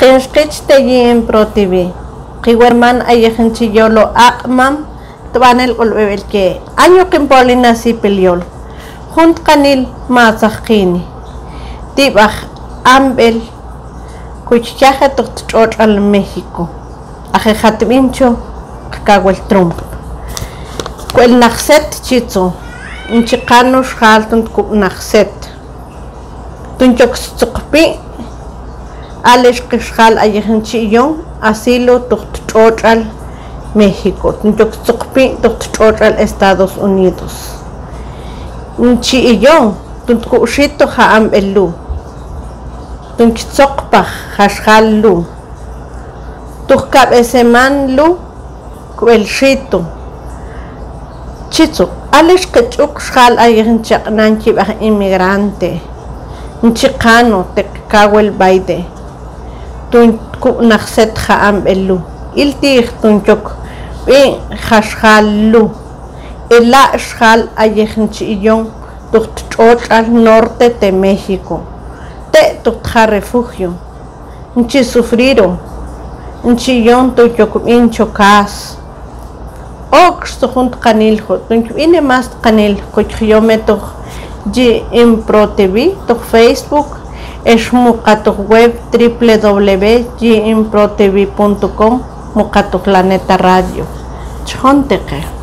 Qinchqichte yin Pro TV. Qiwerman ayejinchiyolo aqmam tuanel olbebel que año qimpolina si peliol. Junt kanil masaqini. Tibaj ambel kuchichaje tuqtchot al México. Ajejatmincho kawel Trump. Kuel naxset chitzo. Inchiqanush haltunt kub naxset. Tunchok tsuqpi Alex Qishal ayejinchiyon asilo tuqtchot México. Tunchok tsuqpi tuqtchot Estados Unidos. Nchiyon tuntkushito haam elu. Tunchokpa hashal lu. Tukab eseman lu kuelshito. Chitzo Alex Qishuk shal ayejinchaq nanchi bah inmigrante. Nchiqano tekawel baide. Tunku naxset haam elu. Iltih tunchok bi hashal Ela shal ayejinchiyon tuqtchot al norte de México. Te tuqja refugio. Nchi sufriro. Nchiyon tuyok inchokas. Ox tujunt kaniljo. Tunchok ine mas kanil kuchyometo G in Pro TV, tu Facebook, es muqatuq web www.ginprotv.com, muqatuq la neta radio. Chonteque.